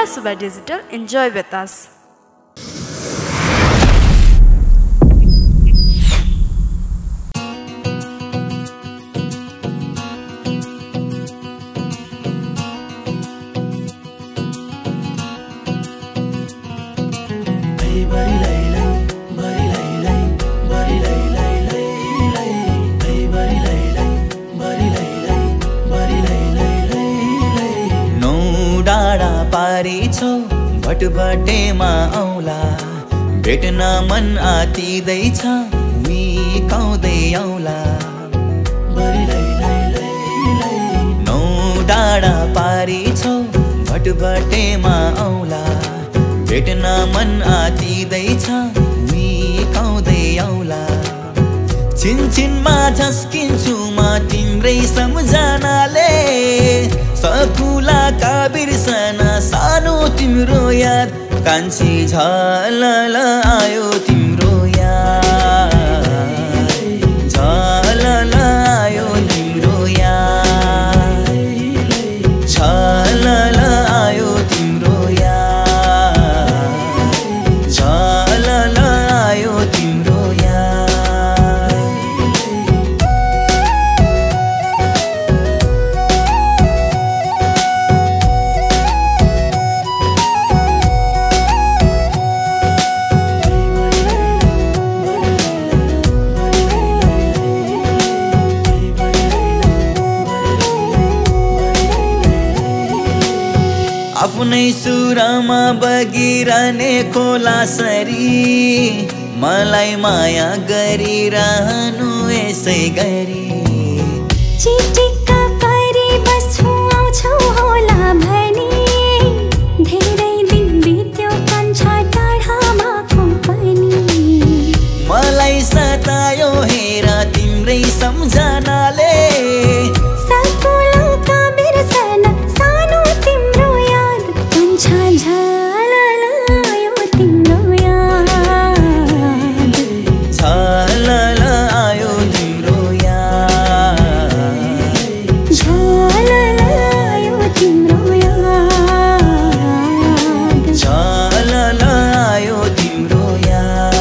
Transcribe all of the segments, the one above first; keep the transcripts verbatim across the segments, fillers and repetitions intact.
Suba Digital. Enjoy with us. भटभटेमा औला भेट्न मन आतिदैछ उकाउँदै औला नौ डाँडा पारी छौ भटभटेमा औला भेट्न मन आतिदैछ उकाउँदै औला छिनछिनमा झस्किन्छु म तिम्रै सम्झनाले सकुलाका बिर्सना सानो तिम्रो याद कान्छी झलल आयो तिम्रो याद झलल आयो तिम्रो याद झलल आयो तिम्रो याद झलल आयो तिम्रो याद आफ्नै सुरमा बगिरहने खोलासरी मलाई माया गरिरहनु यसै गरी चिटिक्का परी बस्छु आउँछौ होला भनी धेरै दिन बित्यो कन्छा टाढामाको पनि मलाई सतायो हेर तिम्रै सम्झनाले सकुलाका बिर्सना सानो तिम्रो याद कन्छा झलल आयो तिम्रो याद झलल आयो तिम्रो याद झलल आयो तिम्रो याद झलल आयो तिम्रो याद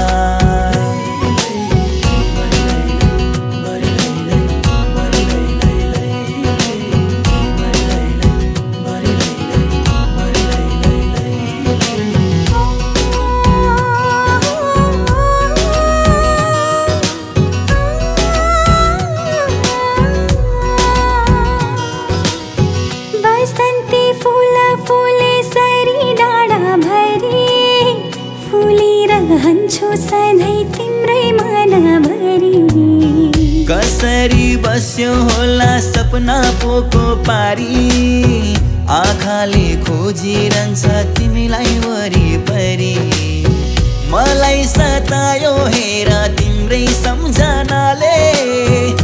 बसन्ती फूल फूले सरी डाँडा भरी फुलिरहन्छु सधैँ तिम्रै मनभरि कसरी बस्यो होला सपना पोको पारी आँखाले खोजिरहन्छ तिमीलाई वरिपरि मलाई सतायो हेर तिम्रै सम्झनाले